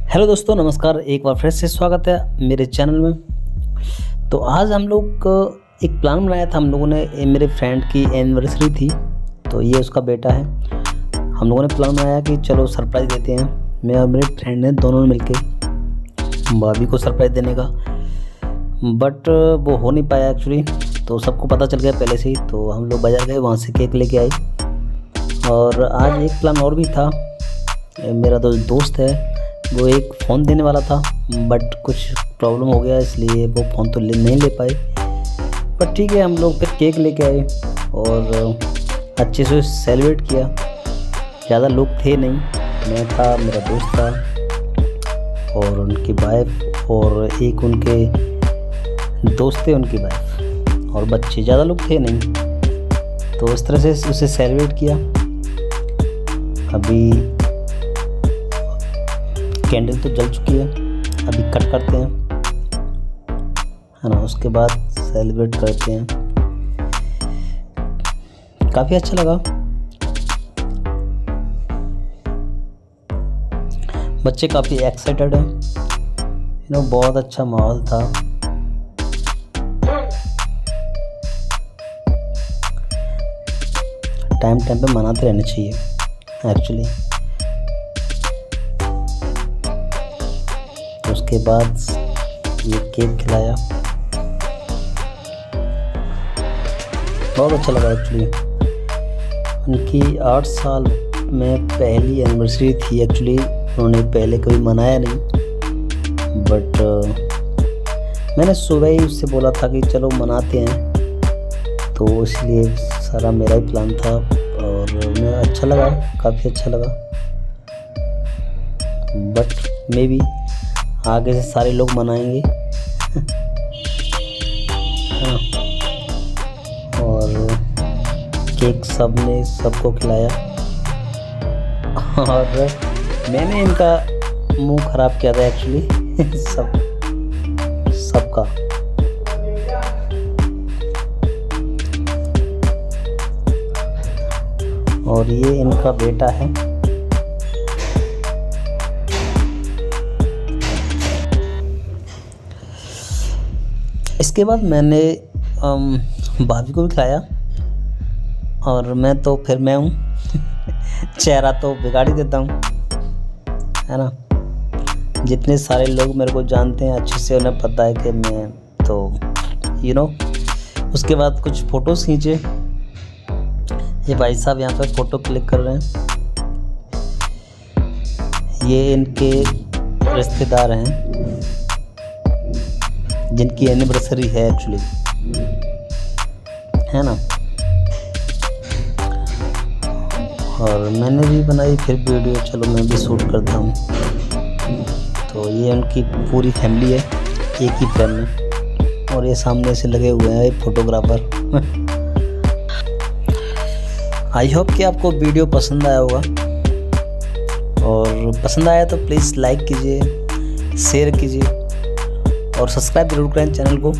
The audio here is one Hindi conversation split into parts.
हेलो दोस्तों, नमस्कार। एक बार फिर से स्वागत है मेरे चैनल में। तो आज हम लोग एक प्लान बनाया था हम लोगों ने। मेरे फ्रेंड की एनिवर्सरी थी, तो ये उसका बेटा है। हम लोगों ने प्लान बनाया कि चलो सरप्राइज़ देते हैं। मैं और मेरे फ्रेंड ने दोनों ने मिलके भाभी को सरप्राइज़ देने का, बट वो हो नहीं पाया एक्चुअली। तो सबको पता चल गया पहले से ही। तो हम लोग बाज़ार गए, वहाँ से केक लेके आए। और आज एक प्लान और भी था। मेरा दोस्त है, वो एक फ़ोन देने वाला था, बट कुछ प्रॉब्लम हो गया, इसलिए वो फ़ोन तो नहीं ले पाए। पर ठीक है, हम लोग फिर केक लेके आए और अच्छे से सेलिब्रेट किया। ज़्यादा लोग थे नहीं, मैं था, मेरा दोस्त था और उनकी वाइफ और एक उनके दोस्त थे, उनकी वाइफ और बच्चे। ज़्यादा लोग थे नहीं, तो इस तरह से उसे सेलिब्रेट किया। अभी कैंडल तो जल चुकी है, अभी कट करते हैं, है ना। उसके बाद सेलिब्रेट करते हैं। काफ़ी अच्छा लगा। बच्चे काफ़ी एक्साइटेड हैं, बहुत अच्छा माहौल था। टाइम पे मनाते रहना चाहिए एक्चुअली। उसके बाद ये केक खिलाया, बहुत अच्छा लगा एक्चुअली। उनकी 8 साल में पहली एनिवर्सरी थी एक्चुअली। उन्होंने पहले कभी मनाया नहीं, बट मैंने सुबह ही उससे बोला था कि चलो मनाते हैं, तो इसलिए सारा मेरा ही प्लान था और मुझे अच्छा लगा, काफ़ी अच्छा लगा। बट मे बी आगे से सारे लोग मनाएंगे और केक सबको खिलाया और मैंने इनका मुंह खराब किया था एक्चुअली सबका। और ये इनका बेटा है। इसके बाद मैंने भाभी को भी खिलाया और मैं हूँ चेहरा तो बिगाड़ ही देता हूँ, है ना। जितने सारे लोग मेरे को जानते हैं अच्छे से, उन्हें पता है कि मैं तो उसके बाद कुछ फ़ोटोज़ खींचे। ये भाई साहब यहाँ पे फ़ोटो क्लिक कर रहे हैं। ये इनके रिश्तेदार हैं जिनकी एनिवर्सरी है एक्चुअली, है ना। और मैंने भी बनाई फिर वीडियो, चलो मैं भी शूट करता हूँ। तो ये उनकी पूरी फैमिली है एक ही फ्रेम में, और ये सामने से लगे हुए हैं फोटोग्राफर। आई होप कि आपको वीडियो पसंद आया होगा, और पसंद आया तो प्लीज़ लाइक कीजिए, शेयर कीजिए और सब्सक्राइब जरूर करें चैनल को।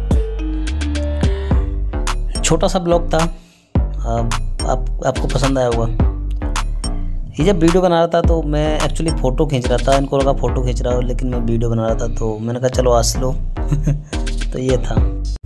छोटा सा ब्लॉग था, आपको पसंद आया होगा। ये जब वीडियो बना रहा था तो मैं एक्चुअली फ़ोटो खींच रहा था, इनको लगा फ़ोटो खींच रहा हूँ, लेकिन मैं वीडियो बना रहा था, तो मैंने कहा चलो आज लो तो ये था।